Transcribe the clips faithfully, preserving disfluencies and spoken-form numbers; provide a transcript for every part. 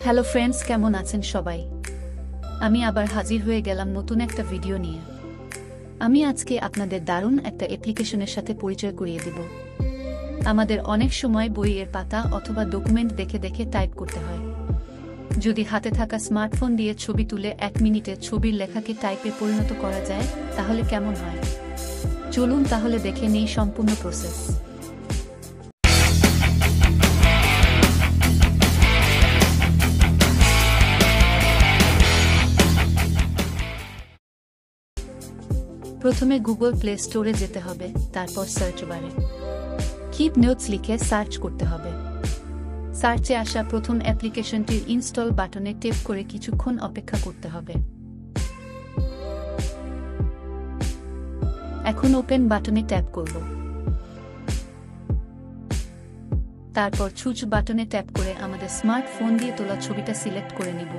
Hello friends, কেমন আছেন সবাই? আমি আবার হাজির হয়ে গেলাম নতুন একটা ভিডিও নিয়ে। আমি আজকে আপনাদের দারুণ একটা অ্যাপ্লিকেশনের সাথে পরিচয় করিয়ে দেব। আমাদের অনেক সময় বইয়ের পাতা অথবা ডকুমেন্ট দেখে দেখে টাইপ করতে হয়। যদি হাতে থাকা স্মার্টফোন দিয়ে ছবি তুলে এক মিনিটে ছবির লেখাকে টাইপে পরিণত করা যায়, তাহলে কেমন হয়? চলুন তাহলে দেখে নেই সম্পূর্ণ প্রসেস। প্রথমে গুগল প্লে স্টোরে যেতে হবে, তারপর সার্চ বারে কিপ নোটস লিখে সার্চ করতে হবে। সার্চে আসা প্রথম অ্যাপ্লিকেশনটির ইনস্টল বাটনে টেপ করে কিছুক্ষণ অপেক্ষা করতে হবে। এখন ওপেন বাটনে ট্যাপ করব। তারপর চুজ বাটনে ট্যাপ করে আমাদের স্মার্টফোন দিয়ে তোলা ছবিটা সিলেক্ট করে নিব।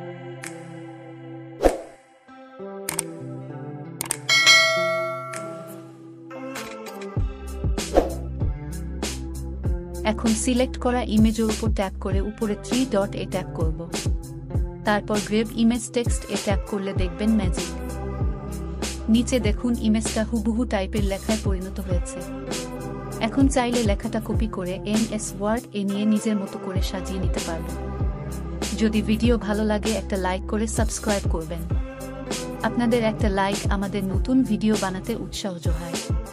এখন সিলেক্ট করা ইমেজের উপর ট্যাপ করে উপরে থ্রি ডট এ ট্যাপ করব। তারপর গ্রেভ ইমেজ টেক্সট এ ট্যাপ করলে দেখবেন ম্যাজিক। নিচে দেখুন ইমেজটা হুবহু টাইপের লেখায় পরিণত হয়েছে। এখন চাইলে লেখাটা কপি করে এম এস ওয়ার্ড এ নিয়ে নিজের মতো করে সাজিয়ে নিতে পারবেন। যদি ভিডিও ভালো লাগে একটা লাইক করে সাবস্ক্রাইব করবেন। আপনাদের একটা লাইক আমাদের নতুন ভিডিও বানাতে উৎসাহ যোগায়।